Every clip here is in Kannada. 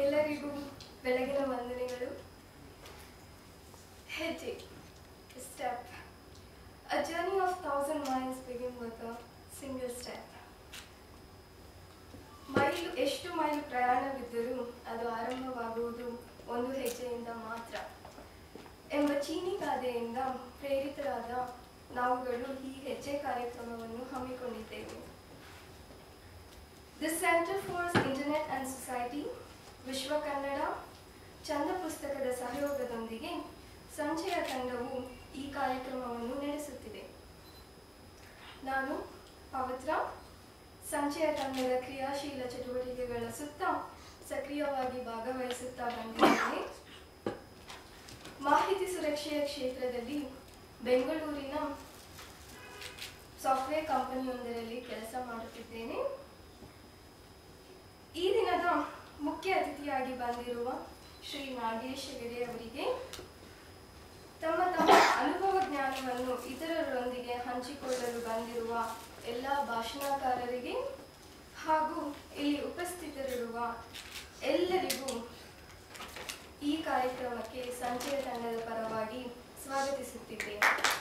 ಎಲ್ಲರಿಗೂ ಬೆಳಗಿನ ವಂದನೆಗಳು. ಹೆಜ್ಜೆ, step. A journey of 1,000 miles begin with a single step. ಎಷ್ಟು ಮೈಲು ಪ್ರಯಾಣವಿದ್ದರೂ ಅದು ಆರಂಭವಾಗುವುದು ಒಂದು ಹೆಜ್ಜೆಯಿಂದ ಮಾತ್ರ ಎಂಬ ಚೀನಿ ಗಾದೆಯಿಂದ ಪ್ರೇರಿತರಾದ ನಾವುಗಳು ಈ ಹೆಜ್ಜೆ ಕಾರ್ಯಕ್ರಮವನ್ನು ಹಮ್ಮಿಕೊಂಡಿದ್ದೇವೆ. The centre for internet and society, ವಿಶ್ವ ಕನ್ನಡ, ಚಂದ ಪುಸ್ತಕದ ಸಹಯೋಗದೊಂದಿಗೆ ಸಂಚಯ ತಂಡವು ಈ ಕಾರ್ಯಕ್ರಮವನ್ನು ನಡೆಸುತ್ತಿದೆ. ನಾನು ಪವಿತ್ರ ಸಂಚಯ ತಂಡದ ಕ್ರಿಯಾಶೀಲ ಚಟುವಟಿಕೆಗಳ ಸುತ್ತ ಸಕ್ರಿಯವಾಗಿ ಭಾಗವಹಿಸುತ್ತಾ ಬಂದಿದ್ದೇನೆ. ಮಾಹಿತಿ ಸುರಕ್ಷೆಯ ಕ್ಷೇತ್ರದಲ್ಲಿ ಬೆಂಗಳೂರಿನ ಸಾಫ್ಟ್ವೇರ್ ಕಂಪನಿಯೊಂದರಲ್ಲಿ ಕೆಲಸ ಮಾಡುತ್ತಿದ್ದೇನೆ. ಈ ದಿನದ ಮುಖ್ಯ ಅತಿಥಿಯಾಗಿ ಬಂದಿರುವ ಶ್ರೀ ನಾಗೇಶ್ ಹೆಗಡೆ ಅವರಿಗೆ ತಮ್ಮ ಅನುಭವ ಜ್ಞಾನವನ್ನು ಇತರರೊಂದಿಗೆ ಹಂಚಿಕೊಳ್ಳಲು ಬಂದಿರುವ ಎಲ್ಲ ಭಾಷಣಕಾರರಿಗೆ ಹಾಗೂ ಇಲ್ಲಿ ಉಪಸ್ಥಿತರಿರುವ ಎಲ್ಲರಿಗೂ ಈ ಕಾರ್ಯಕ್ರಮಕ್ಕೆ ಸಂಚಯ ತಂಡದ ಪರವಾಗಿ ಸ್ವಾಗತಿಸುತ್ತಿದ್ದೇನೆ.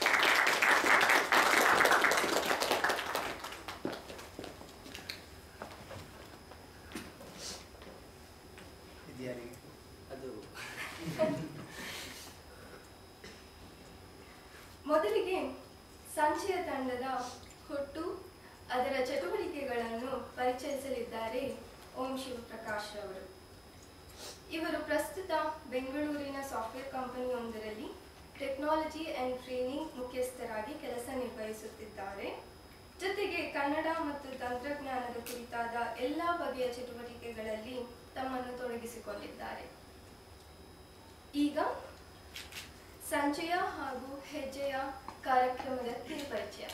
ಮೊದಲಿಗೆ ಸಂಚಯ ತಂಡದ ಹುಟ್ಟು, ಅದರ ಚಟುವಟಿಕೆಗಳನ್ನು ಪರಿಚಯಿಸಲಿದ್ದಾರೆ ಓಂ ಶಿವಪ್ರಕಾಶ್ ಅವರು. ಇವರು ಪ್ರಸ್ತುತ ಬೆಂಗಳೂರಿನ ಸಾಫ್ಟ್ವೇರ್ ಕಂಪನಿಯೊಂದರಲ್ಲಿ ಟೆಕ್ನಾಲಜಿ ಅಂಡ್ ಟ್ರೈನಿಂಗ್ ಮುಖ್ಯಸ್ಥರಾಗಿ ಕೆಲಸ ನಿರ್ವಹಿಸುತ್ತಿದ್ದಾರೆ. ಜೊತೆಗೆ ಕನ್ನಡ ಮತ್ತು ತಂತ್ರಜ್ಞಾನದ ಕುರಿತಾದ ಎಲ್ಲ ಬಗೆಯ ಚಟುವಟಿಕೆಗಳಲ್ಲಿ ತಮ್ಮನ್ನು ತೊಡಗಿಸಿಕೊಂಡಿದ್ದಾರೆ. ಈಗ ಸಂಚಯ ಹಾಗೂ ಹೆಜ್ಜೆಯ ಕಾರ್ಯಕ್ರಮದ ಕಿರುಪರಿಚಯ.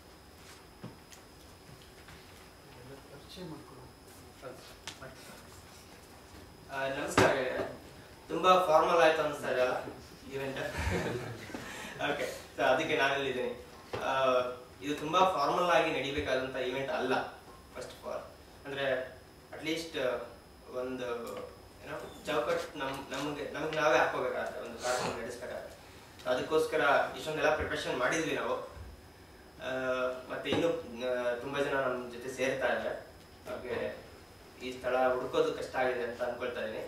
ನಮಸ್ಕಾರ. ತುಂಬಾ ಫಾರ್ಮಲ್ ಆಯ್ತು ಅನಿಸ್ತಾ ಇದೆಯಲ್ಲ ಇವೆಂಟ್. ಓಕೆ, ಅದಕ್ಕೆ ನಾನಿಲ್ಲಿದ್ದೀನಿ. ಇದು ತುಂಬಾ ಫಾರ್ಮಲ್ ಆಗಿ ನಡಿಬೇಕಾದಂತ ಇವೆಂಟ್ ಅಲ್ಲ. ಫಸ್ಟ್ ಆಫ್ ಆಲ್ ಅಂದ್ರೆ ಅಟ್ಲೀಸ್ಟ್ ಒಂದು ಏನೋ ಚೌಕಟ್ಟು ನಮಗೆ ನಾವೇ ಹಾಕೋಬೇಕಾಗುತ್ತೆ ಒಂದು ಕಾರ್ಯಕ್ರಮ ನಡೆಸ್ಬೇಕಾಗುತ್ತೆ. ಅದಕ್ಕೋಸ್ಕರ ಇಷ್ಟೊಂದೆಲ್ಲ ಪ್ರಿಪರೇಷನ್ ಮಾಡಿದ್ವಿ ನಾವು. ಮತ್ತೆ ಇನ್ನೂ ತುಂಬಾ ಜನ ನಮ್ಮ ಜೊತೆ ಸೇರ್ತಾ ಇದ್ದಾರೆ. ಹಾಗೆ ಈ ಸ್ಥಳ ಹುಡುಕೋದು ಕಷ್ಟ ಆಗಿದೆ ಅಂತ ಅನ್ಕೊಳ್ತಾ ಇದ್ದೀನಿ.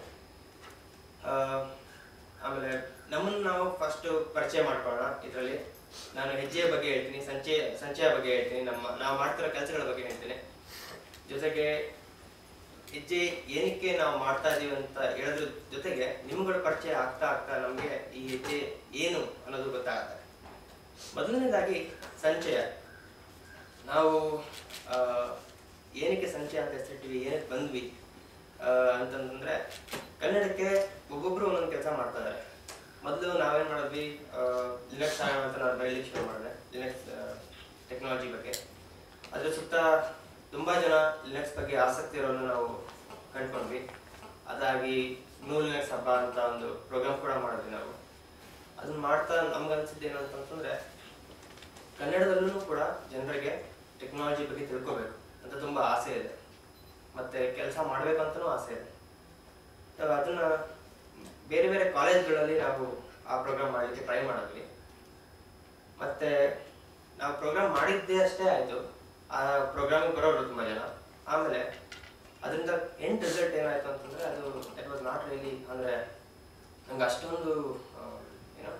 ಆಮೇಲೆ ನಮ್ಮನ್ನು ನಾವು ಫಸ್ಟ್ ಪರಿಚಯ ಮಾಡ್ಕೊಳ್ಳೋಣ. ಇದರಲ್ಲಿ ನಾನು ಹೆಜ್ಜೆಯ ಬಗ್ಗೆ ಹೇಳ್ತೀನಿ, ಸಂಚಯ ಬಗ್ಗೆ ಹೇಳ್ತೀನಿ, ನಾವು ಮಾಡ್ತಿರೋ ಕೆಲಸಗಳ ಬಗ್ಗೆ ಹೇಳ್ತೀನಿ. ಜೊತೆಗೆ ಹೆಜ್ಜೆ ಏನಕ್ಕೆ ನಾವು ಮಾಡ್ತಾ ಇದೀವಿ ಅಂತ ಹೇಳೋದ್ರ ಜೊತೆಗೆ ನಿಮ್ಗಳ ಪರಿಚಯ ಆಗ್ತಾ ಆಗ್ತಾ ನಮಗೆ ಈ ಹೆಜ್ಜೆ ಏನು ಅನ್ನೋದು ಗೊತ್ತಾಗುತ್ತೆ. ಮೊದಲನೇದಾಗಿ ಸಂಚಯ. ನಾವು ಏನಕ್ಕೆ ಸಂಚಯ ಅಂತ ಹೆಸರಿಟ್ಟಿವಿ, ಏನಕ್ಕೆ ಬಂದ್ವಿ ಅಂತಂದ್ರೆ ಕನ್ನಡಕ್ಕೆ ಒಬ್ಬೊಬ್ರು ಒಂದೊಂದು ಕೆಲಸ ಮಾಡ್ತಾ ಇದ್ದಾರೆ. ಮೊದಲು ನಾವೇನ್ ಮಾಡಿದ್ವಿ, ಲಿನಕ್ಸ್ ಅಂತ ನಾನು ಬೆಳಲಿಕ್ಕೆ ಶುರು ಮಾಡಿದೆ, ಲಿನಕ್ಸ್ ಟೆಕ್ನಾಲಜಿ ಬಗ್ಗೆ. ಅದ್ರ ಸುತ್ತ ತುಂಬಾ ಜನ ಲಿನಕ್ಸ್ ಬಗ್ಗೆ ಆಸಕ್ತಿ ಇರೋನು ನಾವು ಕಂಡ್ಕೊಂಡ್ವಿ. ಅದಾಗಿ ನ್ಯೂ ಲಿನಕ್ಸ್ ಹಬ್ಬ ಅಂತ ಒಂದು ಪ್ರೋಗ್ರಾಮ್ ಕೂಡ ಮಾಡಿದ್ವಿ ನಾವು. ಅದನ್ನ ಮಾಡ್ತಾ ನಮ್ಗನ್ಸಿದ್ದು ಏನು ಅಂತಂದ್ರೆ ಕನ್ನಡದಲ್ಲೂ ಕೂಡ ಜನರಿಗೆ ಟೆಕ್ನಾಲಜಿ ಬಗ್ಗೆ ತಿಳ್ಕೊಬೇಕು ಅಂತ ತುಂಬಾ ಆಸೆ ಇದೆ, ಮತ್ತೆ ಕೆಲಸ ಮಾಡ್ಬೇಕಂತನೂ ಆಸೆ ಇದೆ. ಅದನ್ನ ಬೇರೆ ಬೇರೆ ಕಾಲೇಜ್ಗಳಲ್ಲಿ ನಾವು ಆ ಪ್ರೋಗ್ರಾಮ್ ಮಾಡಲಿಕ್ಕೆ ಟ್ರೈ ಮಾಡಿದ್ವಿ. ಮತ್ತೆ ನಾವು ಪ್ರೋಗ್ರಾಮ್ ಮಾಡಿದ್ದೇ ಅಷ್ಟೇ ಆಯ್ತು, ಆ ಪ್ರೋಗ್ರಾಮಿಗೆ ಬರೋರು ತುಂಬಾ ಜನ. ಆಮೇಲೆ ಅದರಿಂದ ಎಂಡ್ ರಿಸಲ್ಟ್ ಏನಾಯ್ತು ಅಂತಂದ್ರೆ ಅದು ಇಟ್ ವಾಸ್ ನಾಟ್ ರಿಯಲಿ, ಅಂದ್ರೆ ನಂಗೆ ಅಷ್ಟೊಂದು ಏನೋ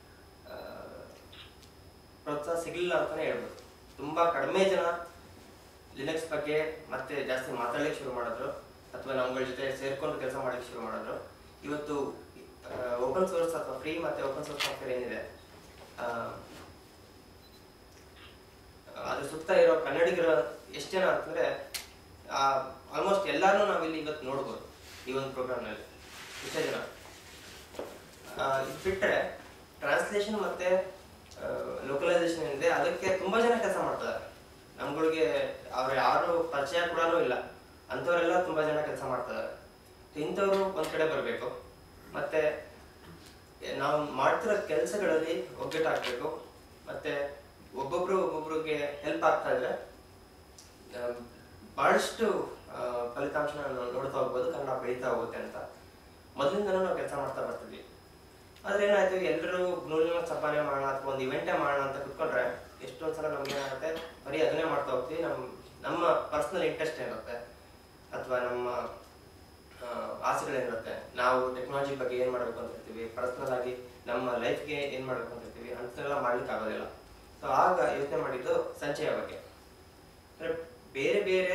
ಪ್ರೋತ್ಸಾಹ ಸಿಗಲಿಲ್ಲ ಅಂತಾನೆ ಹೇಳ್ಬೋದು. ತುಂಬಾ ಕಡಿಮೆ ಜನ ಲಿನಕ್ಸ್ ಬಗ್ಗೆ ಮತ್ತೆ ಜಾಸ್ತಿ ಮಾತಾಡ್ಲಿಕ್ಕೆ ಶುರು ಮಾಡಿದ್ರು, ಅಥವಾ ನಮ್ಗಳ ಜೊತೆ ಸೇರ್ಕೊಂಡು ಕೆಲಸ ಮಾಡ್ಲಿಕ್ಕೆ ಶುರು ಮಾಡಿದ್ರು. ಇವತ್ತು ಓಪನ್ ಸೋರ್ಸ್ ಅಥವಾ ಫ್ರೀ ಮತ್ತೆ ಓಪನ್ ಸೋರ್ಸ್ ಸಾಫ್ಟ್ವೇರ್ ಏನಿದೆ ಅದ್ರ ಸುತ್ತ ಇರೋ ಕನ್ನಡಿಗರ ಎಷ್ಟು ಜನ ಅಂತಂದ್ರೆ ಆಲ್ಮೋಸ್ಟ್ ಎಲ್ಲಾರನ್ನೂ ನಾವಿಲ್ಲಿ ಇವತ್ತು ನೋಡ್ಬೋದು ಈ ಒಂದು ಪ್ರೋಗ್ರಾಮ್ನಲ್ಲಿ. ಇಷ್ಟೇ ಜನ. ಇದು ಬಿಟ್ಟರೆ ಟ್ರಾನ್ಸ್ಲೇಷನ್ ಮತ್ತೆ ಲೋಕಲೈಸೇಷನ್ ಏನಿದೆ ಅದಕ್ಕೆ ತುಂಬಾ ಜನ ಕೆಲಸ ಮಾಡ್ತಾರೆ. ನಮ್ಗಳಿಗೆ ಅವ್ರು ಯಾರು ಪರಿಚಯ ಕೂಡ ಇಲ್ಲ, ಅಂಥವರೆಲ್ಲ ತುಂಬಾ ಜನ ಕೆಲಸ ಮಾಡ್ತಾರೆ. ಇಂಥವ್ರು ಒಂದ್ ಕಡೆ ಬರಬೇಕು, ಮತ್ತೆ ನಾವು ಮಾಡ್ತಿರೋ ಕೆಲಸಗಳಲ್ಲಿ ಒಗ್ಗಟ್ಟಾಗಬೇಕು, ಮತ್ತೆ ಒಬ್ಬೊಬ್ರಿಗೆ ಹೆಲ್ಪ್ ಆಗ್ತಾ ಇದ್ರೆ ಬಹಳಷ್ಟು ಫಲಿತಾಂಶನ ನಾವು ನೋಡ್ತಾ ಹೋಗ್ಬೋದು, ಕನ್ನಡ ಬೆಳೀತಾ ಹೋಗುತ್ತೆ ಅಂತ ಮೊದಲಿಂದನೂ ನಾವು ಕೆಲಸ ಮಾಡ್ತಾ ಬರ್ತಿದ್ವಿ. ಆದರೆ ಏನಾಯ್ತು, ಎಲ್ಲರೂ ನೂಲಿನ ಚಪ್ಪಾನೆ ಮಾಡೋಣ ಅಥವಾ ಒಂದು ಇವೆಂಟೇ ಮಾಡೋಣ ಅಂತ ಕುತ್ಕೊಂಡ್ರೆ ಎಷ್ಟೊಂದು ಸಲ ನಮ್ಗೆ ಏನಾಗುತ್ತೆ, ಬರೀ ಅದನ್ನೇ ಮಾಡ್ತಾ ಹೋಗ್ತೀವಿ. ನಮ್ಮ ಪರ್ಸ್ನಲ್ ಇಂಟ್ರೆಸ್ಟ್ ಏನಿರುತ್ತೆ ಅಥವಾ ನಮ್ಮ ಆಸೆಗಳೇನಿರುತ್ತೆ, ನಾವು ಟೆಕ್ನಾಲಜಿ ಬಗ್ಗೆ ಏನು ಮಾಡಬೇಕು ಅಂತ ಇರ್ತೀವಿ, ಪರ್ಸ್ನಲ್ ಆಗಿ ನಮ್ಮ ಲೈಫ್ಗೆ ಏನು ಮಾಡಬೇಕು ಅಂತ ಇರ್ತೀವಿ, ಅಂತೆಲ್ಲ ಮಾಡ್ಲಿಕ್ಕೆ ಆಗೋದಿಲ್ಲ. ಸೊ ಆಗ ಯೋಚನೆ ಮಾಡಿದ್ದು ಸಂಚಯ ಬಗ್ಗೆ. ಅಂದರೆ ಬೇರೆ ಬೇರೆ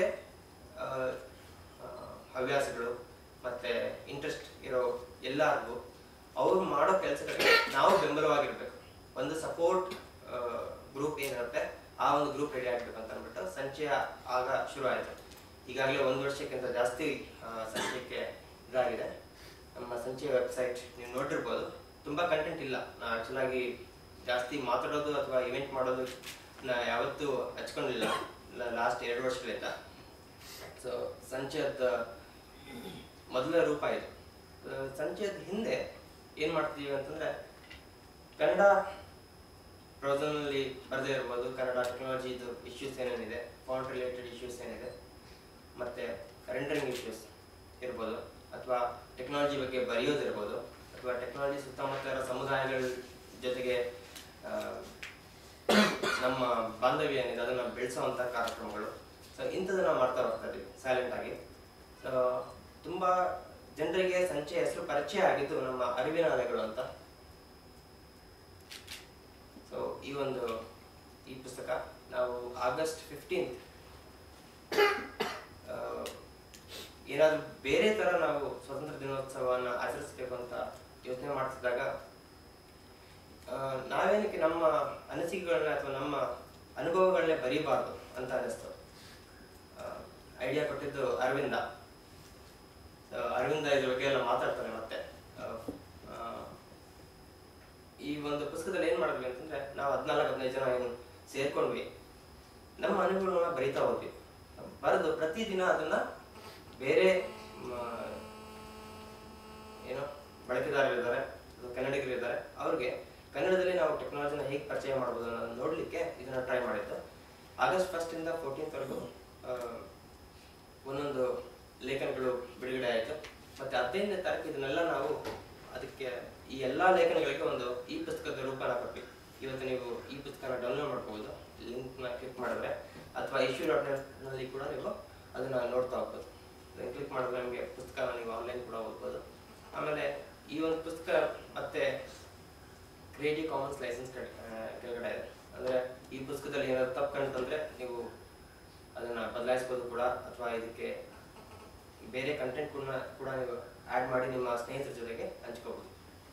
ಹವ್ಯಾಸಗಳು ಮತ್ತು ಇಂಟ್ರೆಸ್ಟ್ ಇರೋ ಎಲ್ಲರಿಗೂ ಅವ್ರು ಮಾಡೋ ಕೆಲಸಗಳಿಗೆ ನಾವು ಬೆಂಬಲವಾಗಿರ್ಬೇಕು. ಒಂದು ಸಪೋರ್ಟ್ ಗ್ರೂಪ್ ಏನಿರುತ್ತೆ ಆ ಒಂದು ಗ್ರೂಪ್ ರೆಡಿ ಆಗಬೇಕು ಅಂತ ಅಂದ್ಬಿಟ್ಟು ಸಂಚಯ ಆಗ ಶುರು ಆಯಿತು. ಈಗಾಗಲೇ 1 ವರ್ಷಕ್ಕಿಂತ ಜಾಸ್ತಿ ಸಂಚಯಕ್ಕೆ ಇದಾಗಿದೆ. ನಮ್ಮ ಸಂಚಯ ವೆಬ್ಸೈಟ್ ನೀವು ನೋಡಿರ್ಬೋದು, ತುಂಬ ಕಂಟೆಂಟ್ ಇಲ್ಲ. ನಾವು ಆ್ಯಕ್ಚುಲಾಗಿ ಜಾಸ್ತಿ ಮಾತಾಡೋದು ಅಥವಾ ಇವೆಂಟ್ ಮಾಡೋದು ಯಾವತ್ತೂ ಹಚ್ಕೊಂಡಿಲ್ಲ ಲಾಸ್ಟ್ 2 ವರ್ಷಗಳಿಂದ. ಸೊ ಸಂಚಯದ ಮೊದಲ ರೂಪ ಇದು. ಸಂಚಯದ ಹಿಂದೆ ಏನು ಮಾಡ್ತೀವಿ ಅಂತಂದರೆ, ಕನ್ನಡ ಬ್ರೌಸರ್ನಲ್ಲಿ ಬರದೇ ಇರ್ಬೋದು, ಕನ್ನಡ ಟೆಕ್ನಾಲಜಿದು ಇಶ್ಯೂಸ್ ಏನೇನಿದೆ, ಫಾಂಟ್ ರಿಲೇಟೆಡ್ ಇಶ್ಯೂಸ್ ಏನಿದೆ, ಮತ್ತು ರೆಂಡರಿಂಗ್ ಇಶ್ಯೂಸ್ ಇರ್ಬೋದು, ಅಥವಾ ಟೆಕ್ನಾಲಜಿ ಬಗ್ಗೆ ಬರೆಯೋದಿರ್ಬೋದು, ಅಥವಾ ಟೆಕ್ನಾಲಜಿ ಸುತ್ತಮುತ್ತ ಇರೋ ಸಮುದಾಯಗಳ ಜೊತೆಗೆ ನಮ್ಮ ಬಾಂಧವ್ಯ ಏನಿದೆ ಅದನ್ನು ಬೆಳೆಸೋವಂಥ ಕಾರ್ಯಕ್ರಮಗಳು. ಸೊ ಇಂಥದ್ದನ್ನು ಮಾಡ್ತಾ ಹೋಗ್ತಾ ಇದ್ದೀವಿ ಸೈಲೆಂಟಾಗಿ. ಸೊ ತುಂಬ ಜನರಿಗೆ ಸಂಚಯ ಹೆಸರು ಪರಿಚಯ ಆಗಿದ್ದು ನಮ್ಮ ಅರಿವಿನ ಅಲೆಗಳು ಅಂತ. ಸೊ ಈ ಪುಸ್ತಕ ನಾವು August 15 ಏನಾದರೂ ಬೇರೆ ಥರ ನಾವು ಸ್ವತಂತ್ರ ದಿನೋತ್ಸವವನ್ನು ಆಚರಿಸಬೇಕು ಅಂತ ಯೋಚನೆ ಮಾಡ್ತಿದ್ದಾಗ ನಾವೇನಕ್ಕೆ ನಮ್ಮ ಅನಿಸಿಕೆಗಳನ್ನ ಅಥವಾ ನಮ್ಮ ಅನುಭವಗಳನ್ನೇ ಬರೀಬಾರ್ದು ಅಂತ ಅನ್ನಿಸ್ತು. ಐಡಿಯಾ ಕೊಟ್ಟಿದ್ದು ಅರವಿಂದ ಇದ್ರ ಬಗ್ಗೆ ಎಲ್ಲ ಮಾತಾಡ್ತಾನೆ. ಮತ್ತೆ ಈ ಒಂದು ಪುಸ್ತಕದಲ್ಲಿ ಏನು ಮಾಡಿದ್ವಿ ಅಂತಂದ್ರೆ, ನಾವು 14-15 ಜನ ಏನು ಸೇರ್ಕೊಂಡ್ವಿ, ನಮ್ಮ ಅನುಭವಗಳನ್ನ ಬರಿತಾ ಹೋದ್ವಿ. ಬರೆದು ಪ್ರತಿದಿನ ಅದನ್ನ ಬೇರೆ ಏನೋ ಬಳಕೆದಾರರಿದ್ದಾರೆ, ಕನ್ನಡಿಗರಿದ್ದಾರೆ, ಅವ್ರಿಗೆ ಕನ್ನಡದಲ್ಲಿ ನಾವು ಟೆಕ್ನಾಲಜಿನ ಹೇಗೆ ಪರಿಚಯ ಮಾಡ್ಬೋದು ಅನ್ನೋದನ್ನ ನೋಡಲಿಕ್ಕೆ ಇದನ್ನ ಟ್ರೈ ಮಾಡಿದ್ದು. August 1 ಇಂದ 14 ಒಂದೊಂದು ಲೇಖನಗಳು ಬಿಡುಗಡೆ ಆಯಿತು. ಮತ್ತು 15ನೇ ತಾರೀಕು ಇದನ್ನೆಲ್ಲ ನಾವು ಅದಕ್ಕೆ ಈ ಎಲ್ಲ ಲೇಖನಗಳಿಗೆ ಒಂದು ಈ ಪುಸ್ತಕದ ರೂಪನ ಕೊಟ್ವಿ. ಇವತ್ತು ನೀವು ಈ ಪುಸ್ತಕನ ಡೌನ್ಲೋಡ್ ಮಾಡ್ಕೋಬೋದು, ಲಿಂಕ್ನ ಕ್ಲಿಕ್ ಮಾಡಿದ್ರೆ, ಅಥವಾ issue.net ಕೂಡ ನೀವು ಅದನ್ನು ನೋಡ್ತಾ ಹೋಗ್ಬೋದು. ಅದನ್ನು ಕ್ಲಿಕ್ ಮಾಡಿದ್ರೆ ನಿಮಗೆ ಪುಸ್ತಕನ ನೀವು ಆನ್ಲೈನ್ ಕೂಡ ಓದ್ಬೋದು. ಆಮೇಲೆ ಈ ಒಂದು ಪುಸ್ತಕ ಮತ್ತೆ ಕ್ರಿಯೇಟಿವ್ ಕಾಮನ್ಸ್ ಲೈಸೆನ್ಸ್ ಕೆಳಗಡೆ ಇದೆ. ಅಂದರೆ ಈ ಪುಸ್ತಕದಲ್ಲಿ ಏನಾದ್ರು ತಪ್ಪು ಕಂಡುಂದ್ರೆ ನೀವು ಅದನ್ನು ಬದಲಾಯಿಸ್ಬೋದು ಕೂಡ, ಅಥವಾ ಇದಕ್ಕೆ ಬೇರೆ ಕಂಟೆಂಟ್ ಕೂಡ ನೀವು ಆ್ಯಡ್ ಮಾಡಿ ನಿಮ್ಮ ಸ್ನೇಹಿತರ ಜೊತೆಗೆ ಹಂಚ್ಕೋಬೋದು.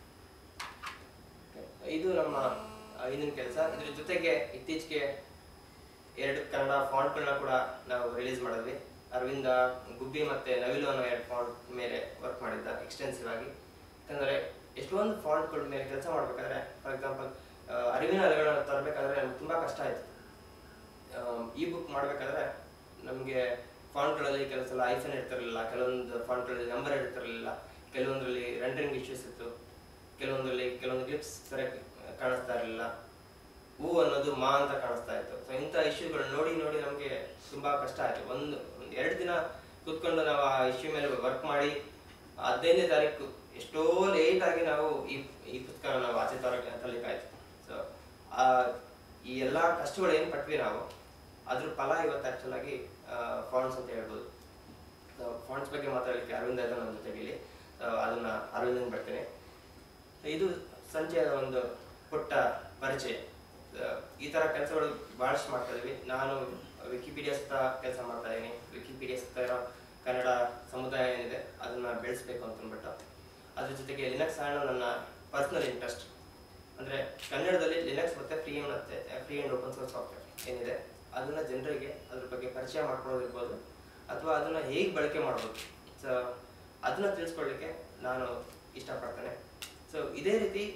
ಇದು ನಮ್ಮ ಹಿಂದಿನ ಕೆಲಸ. ಇದ್ರ ಜೊತೆಗೆ ಇತ್ತೀಚೆಗೆ 2 ಕನ್ನಡ ಫಾಂಟ್ಗಳನ್ನ ಕೂಡ ನಾವು ರಿಲೀಸ್ ಮಾಡಿದ್ವಿ. ಅರವಿಂದ ಗುಬ್ಬಿ ಮತ್ತು ನವಿಲು ಅನ್ನೋ 2 ಫಾಂಟ್ ಮೇಲೆ ವರ್ಕ್ ಮಾಡಿದ್ದ ಎಕ್ಸ್ಟೆನ್ಸಿವ್ ಆಗಿ. ಯಾಕಂದರೆ ಎಷ್ಟೊಂದು ಫಾಂಟ್ಗಳ ಮೇಲೆ ಕೆಲಸ ಮಾಡಬೇಕಾದ್ರೆ, ಫಾರ್ ಎಕ್ಸಾಂಪಲ್ ಅರಿವಿನ ಅಲೆಗಳನ್ನ ತರಬೇಕಾದ್ರೆ ನಮ್ಗೆ ತುಂಬ ಕಷ್ಟ ಆಯಿತು. ಈ ಬುಕ್ ಮಾಡಬೇಕಾದ್ರೆ ನಮಗೆ ಫಾಂಟ್ಗಳಲ್ಲಿ ಕೆಲವು ಸಲ ಐಫನ್ ಇರ್ತಿರಲಿಲ್ಲ, ಕೆಲವೊಂದು ಫಾಂಟ್ಗಳಲ್ಲಿ ನಂಬರ್ ಇರ್ತಿರಲಿಲ್ಲ, ಕೆಲವೊಂದರಲ್ಲಿ ರೆಂಡರಿಂಗ್ ಇಶ್ಯೂಸ್ ಇತ್ತು, ಕೆಲವೊಂದು ಕ್ಲಿಪ್ಸ್ ಸರಿಯಾಗಿ ಕಾಣಿಸ್ತಾ ಇರಲಿಲ್ಲ, ಹೂ ಅನ್ನೋದು ಮಾ ಅಂತ ಕಾಣಿಸ್ತಾ ಇತ್ತು. ಸೊ ಇಂಥ ಇಶ್ಯೂಗಳು ನೋಡಿ ನಮಗೆ ತುಂಬ ಕಷ್ಟ ಆಯಿತು. ಒಂದು 2 ದಿನ ಕೂತ್ಕೊಂಡು ನಾವು ಆ ಇಶ್ಯೂ ಮೇಲೆ ವರ್ಕ್ ಮಾಡಿ 15ನೇ ತಾರೀಕು ಎಷ್ಟೋ ಲೇಟಾಗಿ ನಾವು ಈ ಪುಸ್ತಕನ ನಾವು ಆಚೆ ತರಲಿಕ್ಕಾಯ್ತು. ಸೊ ಈ ಎಲ್ಲ ಕಷ್ಟಗಳು ಏನು ಪಟ್ವಿ ನಾವು, ಅದ್ರ ಫಲ ಇವತ್ತು ಆ್ಯಕ್ಚುಲಾಗಿ ಫಾಂಟ್ಸ್ ಅಂತ ಹೇಳ್ಬೋದು. ಸೊ ಫಾಂಟ್ಸ್ ಬಗ್ಗೆ ಮಾತಾಡಲಿಕ್ಕೆ ಅರವಿಂದ ಇದೆ ನಮ್ಮ ಜೊತೆಗೆ. ಅದನ್ನು ಅರವಿಂದನ್ ಬರ್ತೀನಿ. ಇದು ಸಂಚಯದ ಒಂದು ಪುಟ್ಟ ಪರಿಚಯ. ಈ ಥರ ಕೆಲಸಗಳು ಭಾಳಷ್ಟು ಮಾಡ್ತಾ ಇದ್ದೀವಿ. ನಾನು ವಿಕಿಪೀಡಿಯಾ ಸುತ್ತ ಕೆಲಸ ಮಾಡ್ತಾ ಇದ್ದೀನಿ. ವಿಕಿಪೀಡಿಯಾ ಸುತ್ತ ಇರೋ ಕನ್ನಡ ಸಮುದಾಯ ಏನಿದೆ ಅದನ್ನು ಬೆಳೆಸಬೇಕು ಅಂತಂದ್ಬಿಟ್ಟು. ಅದ್ರ ಜೊತೆಗೆ ಲಿನಕ್ಸ್ ನನ್ನ ಪರ್ಸ್ನಲ್ ಇಂಟ್ರೆಸ್ಟ್. ಅಂದರೆ ಕನ್ನಡದಲ್ಲಿ ಲಿನಕ್ಸ್ ಮತ್ತು free and open source software ಏನಿದೆ ಅದನ್ನು ಜನರಿಗೆ ಅದ್ರ ಬಗ್ಗೆ ಪರಿಚಯ ಮಾಡ್ಕೊಳ್ಳೋದಿರ್ಬೋದು, ಅಥವಾ ಅದನ್ನು ಹೇಗೆ ಬಳಕೆ ಮಾಡ್ಬೋದು, ಸೊ ಅದನ್ನು ತಿಳಿಸ್ಕೊಳ್ಳಿಕ್ಕೆ ನಾನು ಇಷ್ಟಪಡ್ತೇನೆ. ಸೊ ಇದೇ ರೀತಿ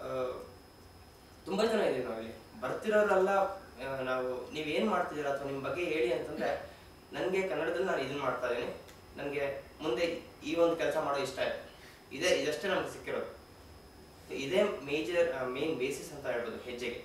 ತುಂಬ ಜನ ಇದ್ದೀವಿ ನಾವಿಲ್ಲಿ ಬರ್ತಿರೋರೆಲ್ಲ. ನಾವು ನೀವೇನು ಮಾಡ್ತಿದ್ದೀರಾ ಅಥವಾ ನಿಮ್ಮ ಬಗ್ಗೆ ಹೇಳಿ ಅಂತಂದರೆ, ನನಗೆ ಕನ್ನಡದಲ್ಲಿ ನಾನು ಇದನ್ನು ಮಾಡ್ತಾ ಇದ್ದೀನಿ, ನನಗೆ ಮುಂದೆ ಈ ಒಂದು ಕೆಲಸ ಮಾಡೋ ಇಷ್ಟ ಇದೆ, ಇದಷ್ಟೇ ನಮ್ಗೆ ಸಿಕ್ಕಿರೋದು. ಇದೇ ಮೇನ್ ಬೇಸಿಸ್ ಅಂತ ಹೇಳ್ಬೋದು ಹೆಜ್ಜೆಗೆ.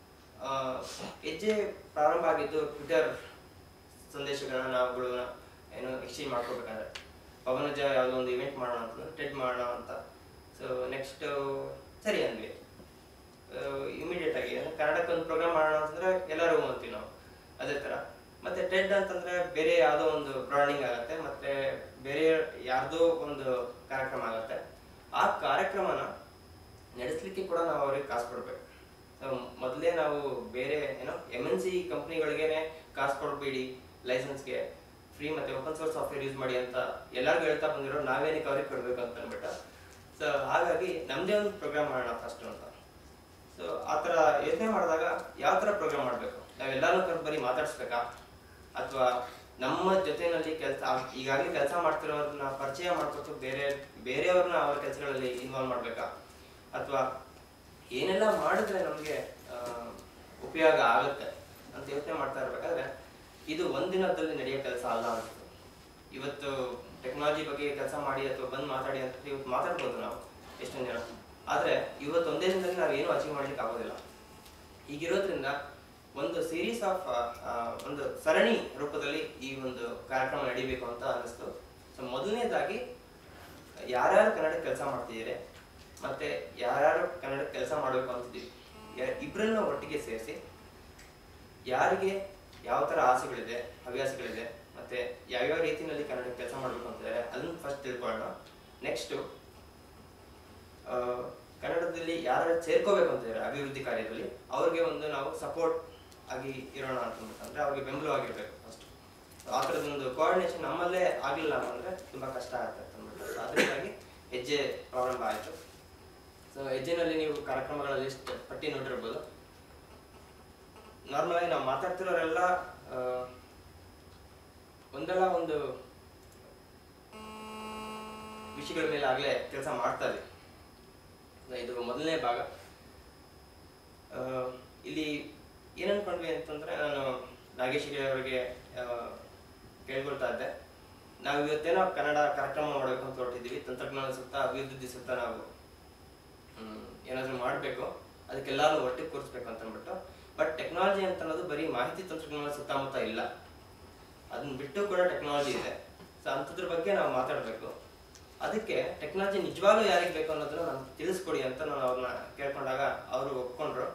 ಹೆಜ್ಜೆ ಪ್ರಾರಂಭ ಆಗಿದ್ದು ಟ್ವಿಟರ್ ಸಂದೇಶಗಳನ್ನ ನಾವುಗಳನ್ನ ಏನೋ ಎಕ್ಸ್ಚೇಂಜ್ ಮಾಡ್ಕೋಬೇಕಾದ್ರೆ ಪವನಜ ಯಾವುದೋ ಒಂದು ಇವೆಂಟ್ ಮಾಡೋಣ ಅಂತ ಟೆಡ್ ಮಾಡೋಣ ಅಂತ. ಸೊ ನೆಕ್ಸ್ಟ್ ಸರಿ ಅಂದ್ವಿ. ಇಮಿಡಿಯೇಟ್ ಆಗಿ ಕನ್ನಡಕ್ಕೆ ಒಂದು ಪ್ರೋಗ್ರಾಮ್ ಮಾಡೋಣ ಅಂತಂದ್ರೆ ಎಲ್ಲರೂ ಅಂತೀವಿ ನಾವು ಅದೇ ಥರ. ಮತ್ತೆ ಟೆಡ್ ಅಂತಂದ್ರೆ ಬೇರೆ ಯಾವುದೋ ಒಂದು ಬ್ರಾಂಡಿಂಗ್ ಆಗುತ್ತೆ, ಮತ್ತೆ ಬೇರೆ ಯಾರ್ದೋ ಒಂದು ಕಾರ್ಯಕ್ರಮ ಆಗುತ್ತೆ. ಆ ಕಾರ್ಯಕ್ರಮನ ನಡೆಸಲಿಕ್ಕೆ ಕೂಡ ನಾವು ಅವ್ರಿಗೆ ಕಾಸು ಕೊಡ್ಬೇಕು. ಮೊದಲೇ ನಾವು ಬೇರೆ ಏನೋ MNC ಕಂಪ್ನಿಗಳಿಗೇನೆ ಕಾಸು ಕೊಡಬೇಡಿ, ಲೈಸೆನ್ಸ್ಗೆ ಫ್ರೀ ಮತ್ತೆ ಓಪನ್ ಸೋರ್ಸ್ ಸಾಫ್ಟ್ವೇರ್ ಯೂಸ್ ಮಾಡಿ ಅಂತ ಎಲ್ಲರಿಗೂ ಹೇಳ್ತಾ ಬಂದಿರೋ ನಾವೇನಕ್ಕೆ ಅವ್ರಿಗೆ ಕೊಡಬೇಕು ಅಂತ ಅಂದ್ಬಿಟ್ಟು. ಸೊ ಹಾಗಾಗಿ ನಮ್ಮದೇ ಒಂದು ಪ್ರೋಗ್ರಾಮ್ ಮಾಡೋಣ ಫಸ್ಟ್ ಅಂತ. ಸೊ ಆ ಥರ ಯೋಚನೆ ಮಾಡಿದಾಗ ಯಾವ ಥರ ಪ್ರೋಗ್ರಾಮ್ ಮಾಡಬೇಕು, ನಾವೆಲ್ಲರೂ ಕರೆದು ಬರೀ ಮಾತಾಡಿಸ್ಬೇಕಾ, ಅಥವಾ ನಮ್ಮ ಜೊತೆಯಲ್ಲಿ ಈಗಾಗಲೇ ಕೆಲಸ ಮಾಡ್ತಿರೋರನ್ನ ಪರಿಚಯ ಮಾಡ್ಕೊಟ್ಟು ಬೇರೆಯವ್ರನ್ನ ಅವ್ರ ಕೆಲಸಗಳಲ್ಲಿ ಇನ್ವಾಲ್ವ್ ಮಾಡಬೇಕಾ, ಅಥವಾ ಏನೆಲ್ಲ ಮಾಡಿದ್ರೆ ನಮಗೆ ಉಪಯೋಗ ಆಗುತ್ತೆ ಅಂತ ಯೋಚನೆ ಮಾಡ್ತಾ ಇರ್ಬೇಕಾದ್ರೆ ಇದು ಒಂದಿನದಲ್ಲಿ ನಡೆಯೋ ಕೆಲಸ ಅಲ್ಲ ಅನ್ಸುತ್ತೆ. ಇವತ್ತು ಟೆಕ್ನಾಲಜಿ ಬಗ್ಗೆ ಕೆಲಸ ಮಾಡಿ ಅಥವಾ ಬಂದು ಮಾತಾಡಿ ಅಂತ ಇವತ್ತು ಮಾತಾಡ್ಬೋದು ನಾವು ಎಷ್ಟೊಂದು ಜನ, ಆದರೆ ಇವತ್ತು ಒಂದೇ ದಿನದಲ್ಲಿ ನಾವು ಏನು ಅಚೀವ್ ಮಾಡ್ಲಿಕ್ಕೆ ಆಗೋದಿಲ್ಲ. ಹೀಗಿರೋದ್ರಿಂದ ಒಂದು ಸೀರೀಸ್ ಆಫ್ ಒಂದು ಸರಣಿ ರೂಪದಲ್ಲಿ ಈ ಒಂದು ಕಾರ್ಯಕ್ರಮ ನಡೀಬೇಕು ಅಂತ ಅನ್ನಿಸ್ತು. ಸೊ ಮೊದಲನೇದಾಗಿ ಯಾರ್ಯಾರು ಕನ್ನಡಕ್ಕೆ ಕೆಲಸ ಮಾಡ್ತಿದ್ದೀರಿ ಮತ್ತೆ ಯಾರ್ಯಾರು ಕನ್ನಡಕ್ಕೆ ಕೆಲಸ ಮಾಡಬೇಕು ಅಂತಿದ್ದೀವಿ ಇಬ್ಬರನ್ನ ಒಟ್ಟಿಗೆ ಸೇರಿಸಿ ಯಾರಿಗೆ ಯಾವ ಥರ ಆಸೆಗಳಿದೆ, ಹವ್ಯಾಸಗಳಿದೆ, ಮತ್ತೆ ಯಾವ್ಯಾವ ರೀತಿಯಲ್ಲಿ ಕನ್ನಡಕ್ಕೆ ಕೆಲಸ ಮಾಡಬೇಕು ಅಂತಿದ್ದಾರೆ ಅದನ್ನು ಫಸ್ಟ್ ತಿಳ್ಕೊಳ್ಳೋಣ. ನೆಕ್ಸ್ಟು ಕನ್ನಡದಲ್ಲಿ ಯಾರು ಸೇರ್ಕೋಬೇಕು ಅಂತಿದ್ದಾರೆ ಅಭಿವೃದ್ಧಿ ಕಾರ್ಯದಲ್ಲಿ ಅವ್ರಿಗೆ ಒಂದು ನಾವು ಸಪೋರ್ಟ್ ಆಗಿ ಇರೋಣ ಅಂತಂದ್ರೆ ಅವ್ರಿಗೆ ಬೆಂಬಲವಾಗಿರ್ಬೇಕು ಫಸ್ಟ್. ಆ ಥರದೊಂದು ಕೋಆರ್ಡಿನೇಷನ್ ನಮ್ಮಲ್ಲೇ ಆಗಲಿಲ್ಲ ಅಂತಂದ್ರೆ ತುಂಬ ಕಷ್ಟ ಆಗುತ್ತೆ ಅಂದ್ಬಿಟ್ಟು ಅದರಿಂದಾಗಿ ಹೆಜ್ಜೆ ಪ್ರಾರಂಭ ಆಯಿತು. ಸೊ ಹೆಜ್ಜೆನಲ್ಲಿ ನೀವು ಕಾರ್ಯಕ್ರಮಗಳ ಲಿಸ್ಟ್ ಪಟ್ಟಿ ನೋಡಿರ್ಬೋದು. ನಾರ್ಮಲ್ ಆಗಿ ನಾವು ಮಾತಾಡ್ತಿರೋರೆಲ್ಲ ಒಂದಲ್ಲ ಒಂದು ವಿಷಯಗಳ ಮೇಲೆ ಆಗಲೇ ಕೆಲಸ ಮಾಡ್ತಾ ಇದ್ದೀವಿ. ಇದು ಮೊದಲನೇ ಭಾಗ. ಇಲ್ಲಿ ಏನು ಅನ್ಕೊಂಡ್ವಿ ಅಂತಂದ್ರೆ, ನಾನು ನಾಗೇಶ್ ಅವರಿಗೆ ಕೇಳ್ಕೊಳ್ತಾ ಇದ್ದೆ, ನಾವು ಇವತ್ತೇನೋ ಕನ್ನಡ ಕಾರ್ಯಕ್ರಮ ಮಾಡಬೇಕು ಅಂತ ಹೊರಟಿದ್ದೀವಿ, ತಂತ್ರಜ್ಞಾನ ಸುತ್ತ ಅಭಿವೃದ್ಧಿ ಸುತ್ತ ನಾವು ಏನಾದರೂ ಮಾಡಬೇಕು, ಅದಕ್ಕೆಲ್ಲರೂ ಒಟ್ಟಿಗೆ ಕೂರಿಸ್ಬೇಕು ಅಂತ ಅಂದ್ಬಿಟ್ಟು. ಬಟ್ ಟೆಕ್ನಾಲಜಿ ಅಂತ ಅನ್ನೋದು ಬರೀ ಮಾಹಿತಿ ತಂತ್ರಜ್ಞಾನ ಸುತ್ತಮುತ್ತ ಇಲ್ಲ, ಅದನ್ನ ಬಿಟ್ಟು ಕೂಡ ಟೆಕ್ನಾಲಜಿ ಇದೆ. ಸೊ ಅಂಥದ್ರ ಬಗ್ಗೆ ನಾವು ಮಾತಾಡಬೇಕು. ಅದಕ್ಕೆ ಟೆಕ್ನಾಲಜಿ ನಿಜವಾಗ್ಲೂ ಯಾರಿಗೆ ಬೇಕು ಅನ್ನೋದನ್ನ ನಮ್ಗೆ ತಿಳಿಸ್ಕೊಡಿ ಅಂತ ನಾನು ಅವ್ರನ್ನ ಕೇಳ್ಕೊಂಡಾಗ ಅವರು ಒಪ್ಕೊಂಡ್ರು.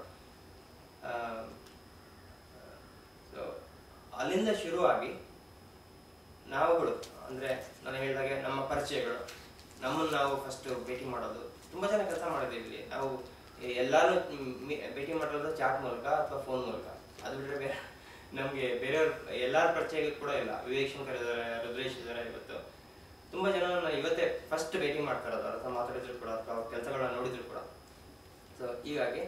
ಸೊ ಅಲ್ಲಿಂದ ಶುರುವಾಗಿ ನಾವುಗಳು ಅಂದರೆ ನಾನು ಹೇಳಿದಾಗೆ ನಮ್ಮ ಪರಿಚಯಗಳು, ನಮ್ಮನ್ನು ನಾವು ಫಸ್ಟ್ ಭೇಟಿ ಮಾಡೋದು. ತುಂಬ ಜನ ಕೆಲಸ ಮಾಡಿದ್ದೀವಿ ಇಲ್ಲಿ. ನಾವು ಎಲ್ಲರೂ ಭೇಟಿ ಮಾಡೋದು ಚಾಟ್ ಮೂಲಕ ಅಥವಾ ಫೋನ್ ಮೂಲಕ. ಅದು ಬಿಟ್ಟರೆ ಬೇರೆ ನಮಗೆ ಬೇರೆಯವ್ರ ಎಲ್ಲರ ಪರಿಚಯ ಕೂಡ ಇಲ್ಲ. ವಿವೇಕ್ ಶಂಕರ್ ಇದ್ದಾರೆ, ರುದ್ರೇಶ್ ಇದ್ದಾರೆ. ಇವತ್ತು ತುಂಬ ಜನ ಇವತ್ತೇ ಫಸ್ಟ್ ಭೇಟಿ ಮಾಡ್ತಾ ಇರೋದು, ಅಥವಾ ಮಾತಾಡಿದ್ರು ಕೂಡ ಅಥವಾ ಅವ್ರ ಕೆಲಸಗಳನ್ನ ನೋಡಿದ್ರು ಕೂಡ. ಸೊ ಹೀಗಾಗಿ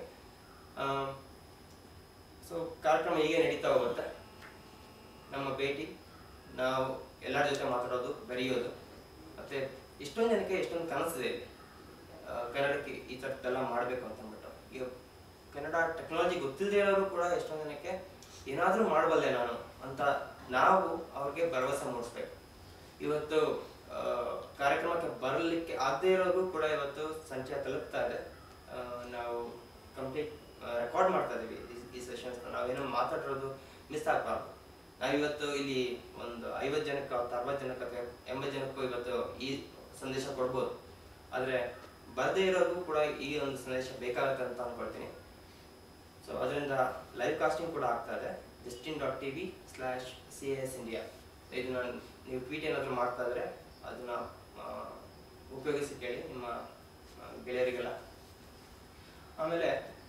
ಸೊ ಕಾರ್ಯಕ್ರಮ ಹೀಗೆ ನಡೀತಾ ಹೋಗುತ್ತೆ. ನಮ್ಮ ಭೇಟಿ, ನಾವು ಎಲ್ಲರ ಜೊತೆ ಮಾತಾಡೋದು, ಬೆರೆಯೋದು, ಮತ್ತು ಇಷ್ಟೊಂದು ಜನಕ್ಕೆ ಎಷ್ಟೊಂದು ಕನಸಿದೆ ಇಲ್ಲಿ ಕನ್ನಡಕ್ಕೆ ಈ ಥರದ್ದೆಲ್ಲ ಮಾಡಬೇಕು ಅಂತ ಅಂದ್ಬಿಟ್ಟು. ಈಗ ಕನ್ನಡ ಟೆಕ್ನಾಲಜಿ ಗೊತ್ತಿಲ್ಲದೆ ಇರೋರು ಕೂಡ ಎಷ್ಟೊಂದು ಜನಕ್ಕೆ ಏನಾದರೂ ಮಾಡಬಲ್ಲೆ ನಾನು ಅಂತ ನಾವು ಅವ್ರಿಗೆ ಭರವಸೆ ಮೂಡಿಸ್ಬೇಕು. ಇವತ್ತು ಕಾರ್ಯಕ್ರಮಕ್ಕೆ ಬರಲಿಕ್ಕೆ ಆಗದೆ ಇರೋರು ಕೂಡ ಇವತ್ತು ಸಂಚಯ ತಲುಪ್ತಾ ಇದೆ. ನಾವು ಕಂಪ್ಲೀಟ್ ರೆಕಾರ್ಡ್ ಮಾಡ್ತಾ ಇದ್ದೀವಿ ಈ ಸೆಷನ್ಸ್ನ. ನಾವೇನೋ ಮಾತಾಡಿರೋದು ಮಿಸ್ ಆಗಬಾರ್ದು. ನಾವಿವತ್ತು ಇಲ್ಲಿ ಒಂದು 50 ಜನಕ್ಕೆ, 60 ಜನಕ್ಕೆ ಅಥವಾ 80 ಜನಕ್ಕೂ ಇವತ್ತು ಈ ಸಂದೇಶ ಕೊಡ್ಬೋದು. ಆದರೆ ಬರದೇ ಇರೋದು ಕೂಡ ಈ ಒಂದು ಸಂದೇಶ ಬೇಕಾಗುತ್ತೆ ಅಂತ ಅಂದ್ಕೊಳ್ತೀನಿ. ಸೊ ಅದರಿಂದ ಲೈವ್ ಕಾಸ್ಟಿಂಗ್ ಕೂಡ ಆಗ್ತಾ ಇದೆ, justin.tv/CAS India. ಇದನ್ನ ನೀವು ಟ್ವೀಟ್ ಏನಾದರೂ ಮಾಡ್ತಾ ಇದ್ರೆ ಅದನ್ನ ಉಪಯೋಗಿಸಿ ಕೇಳಿ ನಿಮ್ಮ ಗೆಳೆಯರಿಗೆಲ್ಲ. ಆಮೇಲೆ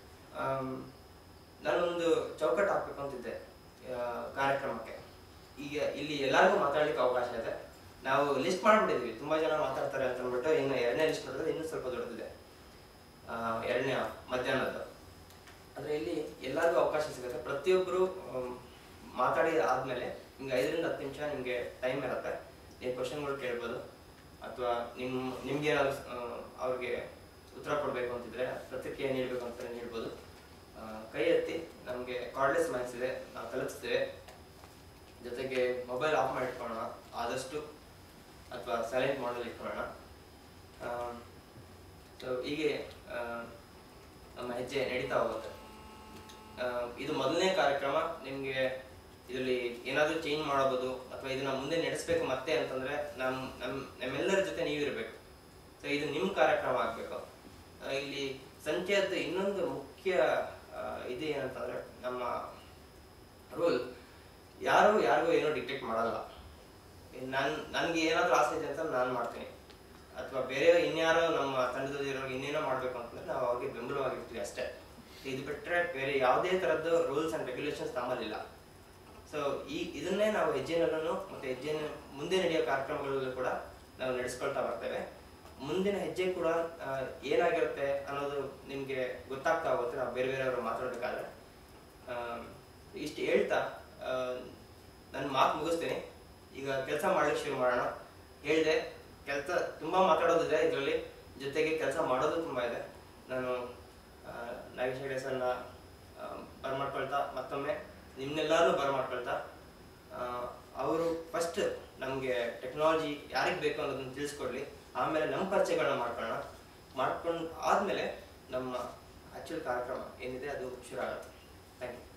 ನಾನೊಂದು ಚೌಕಟ್ಟು ಹಾಕ್ಬೇಕು ಅಂತಿದ್ದೆ ಕಾರ್ಯಕ್ರಮಕ್ಕೆ. ಈಗ ಇಲ್ಲಿ ಎಲ್ಲರಿಗೂ ಮಾತಾಡ್ಲಿಕ್ಕೆ ಅವಕಾಶ ಇದೆ. ನಾವು ಲಿಸ್ಟ್ ಮಾಡಿಬಿಟ್ಟಿದ್ವಿ, ತುಂಬ ಜನ ಮಾತಾಡ್ತಾರೆ ಅಂತ ಅಂದ್ಬಿಟ್ಟು. ಇನ್ನು ಎರಡನೇ ಲಿಸ್ಟ್ ಮಾಡಿದ್ರೆ ಇನ್ನೂ ಸ್ವಲ್ಪ ದೊಡ್ಡದಿದೆ, ಎರಡನೇ ಮಧ್ಯಾಹ್ನದ್ದು. ಆದರೆ ಇಲ್ಲಿ ಎಲ್ಲರಿಗೂ ಅವಕಾಶ ಸಿಗುತ್ತೆ. ಪ್ರತಿಯೊಬ್ಬರು ಮಾತಾಡಿ ಆದಮೇಲೆ ನಿಮ್ಗೆ 5 ರಿಂದ 10 ನಿಮಿಷ ನಿಮಗೆ ಟೈಮ್ ಇರುತ್ತೆ. ನೀವು ಕ್ವಶನ್ಗಳು ಕೇಳ್ಬೋದು, ಅಥವಾ ನಿಮ್ಗೆ ಏನಾದ್ರು ಅವ್ರಿಗೆ ಉತ್ತರ ಕೊಡಬೇಕು ಅಂತಿದ್ರೆ, ಪ್ರತಿಕ್ರಿಯೆ ನೀಡಬೇಕು ಅಂತ ನೀಡ್ಬೋದು. ಕೈ ಎತ್ತಿ. ನಮಗೆ ಕಾರ್ಡ್ಲೆಸ್ ಮೈಕ್ಸ್ ಇದೆ, ನಾವು ತಲುಪಿಸ್ತೇವೆ. ಜೊತೆಗೆ ಮೊಬೈಲ್ ಆಫ್ ಮಾಡಿ ಇಟ್ಕೊಳ್ಳೋಣ ಆದಷ್ಟು, ಅಥವಾ ಸೈಲೆಂಟ್ ಮಾಡಲ್ ಇಟ್ಕೊಳ್ಳೋಣ. ಸೊ ಹೀಗೆ ನಮ್ಮ ಹೆಜ್ಜೆ ನಡೀತಾ ಹೋಗುತ್ತೆ. ಇದು ಮೊದಲನೇ ಕಾರ್ಯಕ್ರಮ. ನಿಮಗೆ ಇದರಲ್ಲಿ ಏನಾದರೂ ಚೇಂಜ್ ಮಾಡಬಹುದು ಅಥವಾ ಇದನ್ನ ಮುಂದೆ ನಡೆಸಬೇಕು ಮತ್ತೆ ಅಂತಂದರೆ ನಮ್ಮೆಲ್ಲರ ಜೊತೆ ನೀವಿರಬೇಕು. ಸೊ ಇದು ನಿಮ್ಮ ಕಾರ್ಯಕ್ರಮ ಆಗಬೇಕು. ಇಲ್ಲಿ ಸಂಚಯದ ಇನ್ನೊಂದು ಮುಖ್ಯ ಇದು ಏನಂತಂದರೆ, ನಮ್ಮ ರೂಲ್ ಯಾರಿಗೂ ಏನೋ ಡಿಕ್ಟೇಟ್ ಮಾಡಲ್ಲ. ನನಗೆ ಏನಾದರೂ ಆಸೆ ಇದೆ ಅಂತ ನಾನು ಮಾಡ್ತೀನಿ, ಅಥವಾ ಬೇರೆ ಇನ್ಯಾರೋ ನಮ್ಮ ತಂಡದಲ್ಲಿರೋರಿಗೆ ಇನ್ನೇನೋ ಮಾಡಬೇಕು ಅಂತಂದರೆ ನಾವು ಅವ್ರಿಗೆ ಬೆಂಬಲವಾಗಿರ್ತೀವಿ ಅಷ್ಟೇ. ಇದು ಬಿಟ್ಟರೆ ಬೇರೆ ಯಾವುದೇ ಥರದ್ದು ರೂಲ್ಸ್ ಆ್ಯಂಡ್ ರೆಗ್ಯುಲೇಷನ್ಸ್ ನಮ್ಮಲ್ಲಿಲ್ಲ. ಸೊ ಇದನ್ನೇ ನಾವು ಹೆಜ್ಜೆನಲ್ಲೂ ಮತ್ತು ಹೆಜ್ಜೆ ಮುಂದೆ ನಡೆಯೋ ಕಾರ್ಯಕ್ರಮಗಳಲ್ಲೂ ಕೂಡ ನಾವು ನಡೆಸ್ಕೊಳ್ತಾ ಬರ್ತೇವೆ. ಮುಂದಿನ ಹೆಜ್ಜೆ ಕೂಡ ಏನಾಗಿರುತ್ತೆ ಅನ್ನೋದು ನಿಮಗೆ ಗೊತ್ತಾಗ್ತಾ ಹೋಗುತ್ತೆ ನಾವು ಬೇರೆ ಬೇರೆಯವರು ಮಾತಾಡಬೇಕಾದ್ರೆ. ಇಷ್ಟು ಹೇಳ್ತಾ ನನ್ನ ಮಾತು ಮುಗಿಸ್ತೀನಿ. ಈಗ ಕೆಲಸ ಮಾಡ್ಲಿಕ್ಕೆ ಶುರು ಮಾಡೋಣ. ಹೇಳಿದೆ, ಕೆಲಸ ತುಂಬ ಮಾತಾಡೋದಿದೆ ಇದರಲ್ಲಿ, ಜೊತೆಗೆ ಕೆಲಸ ಮಾಡೋದು ತುಂಬ ಇದೆ. ನಾನು ನಾಗೇಶ್ ಹೆಗಡೆ ಸರ್ನ ಬರಮಾಡ್ಕೊಳ್ತಾ, ಮತ್ತೊಮ್ಮೆ ನಿಮ್ಮನ್ನೆಲ್ಲರೂ ಬರಮಾಡ್ಕೊಳ್ತಾ, ಅವರು ಫಸ್ಟ್ ನಮಗೆ ಟೆಕ್ನಾಲಜಿ ಯಾರಿಗೆ ಬೇಕು ಅನ್ನೋದನ್ನು ತಿಳಿಸ್ಕೊಡ್ಲಿ, ಆಮೇಲೆ ನಮ್ಮ ಪರಿಚಯಗಳನ್ನ ಮಾಡ್ಕೊಂಡು ಆದಮೇಲೆ ನಮ್ಮ ಆ್ಯಕ್ಚುಲ್ ಕಾರ್ಯಕ್ರಮ ಏನಿದೆ ಅದು ಶುರು ಆಗುತ್ತೆ. Thank you.